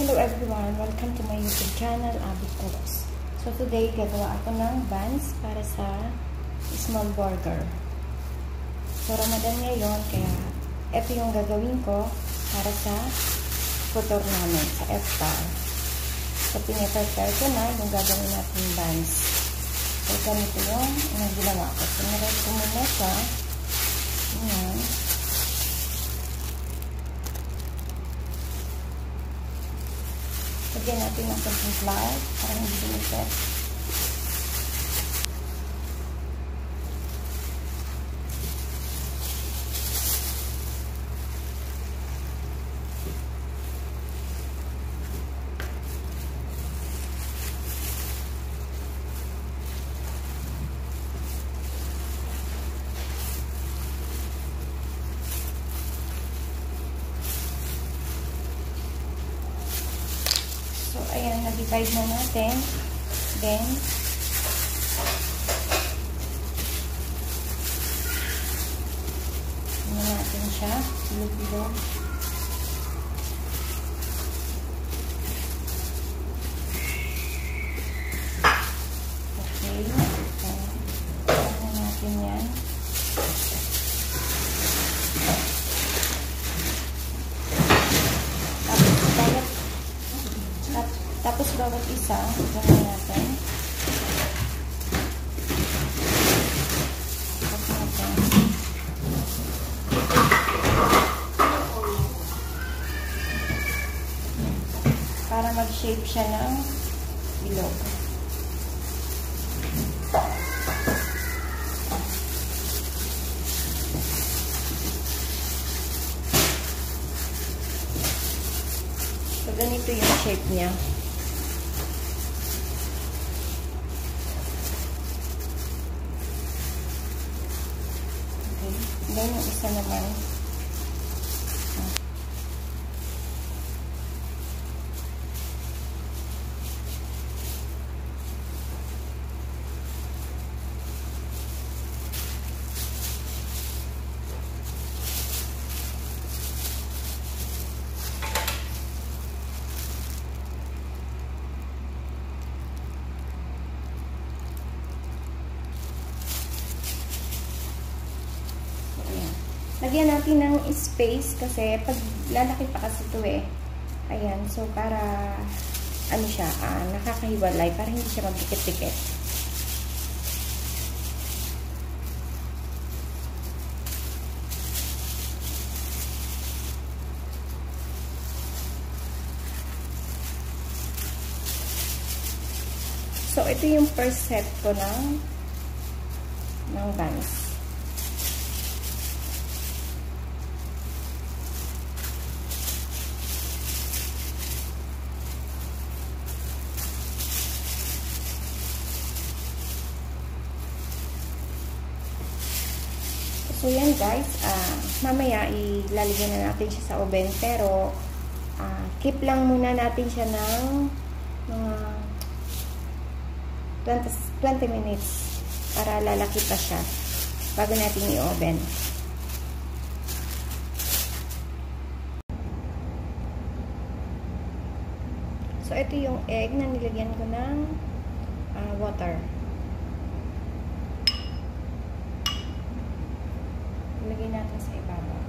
Hello everyone! Welcome to my YouTube channel, Abby Cooks. So today, gagawa ako ng buns para sa small burger. So Ramadan ngayon, kaya ito yung gagawin ko para sa futur namin, sa iftar. So piniprepare ko na yung gagawin natin buns. So ganito yung ginawa ko. So niready ko muna siya. Ayan. Lagyan natin ng konting flour para hindi dumikit. So, ayan, na-divide na natin. Then, natin siya. Bilog-bilog. Okay. Ayan natin yan. Tapos bawat isa, gawin natin. Tapos natin. Para mag-shape siya ng bilog. So, ganito yung shape niya. Then, yung isa naman. Lagyan natin ng space kasi pag lalaki pa kasi ito eh. Ayan. So, para ano siya, nakakahiwalay. Para hindi siya magdikit-dikit. So, ito yung first set ko ng buns. So, yan guys, mamaya ilalagyan na natin siya sa oven, pero keep lang muna natin siya ng mga 20 minutes para lalaki pa siya bago natin i-oven. So, ito yung egg na nilagyan ko ng water. Ilagay natin sa ibabaw.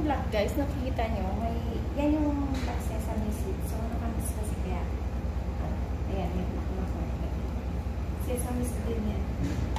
black guys, nakikita nyo, may, yan yung black sesame seeds. So, nakamis kasi kaya, ayan, may black na ko. Sesame seeds din yan.